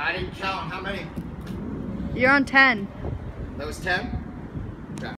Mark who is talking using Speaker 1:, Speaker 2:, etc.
Speaker 1: I didn't count. How many?
Speaker 2: You're on 10.
Speaker 1: That was 10?